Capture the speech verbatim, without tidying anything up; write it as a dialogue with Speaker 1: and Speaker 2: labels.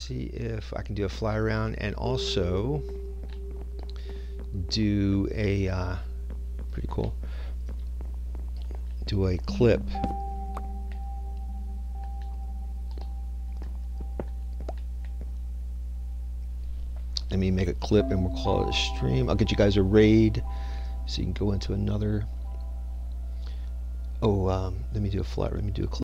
Speaker 1: see if I can do a fly around and also do a uh, pretty cool do a clip. Let me make a clip and we'll call it a stream. I'll get you guys a raid so you can go into another. Oh, um, let me do a fly. Let me do a clip.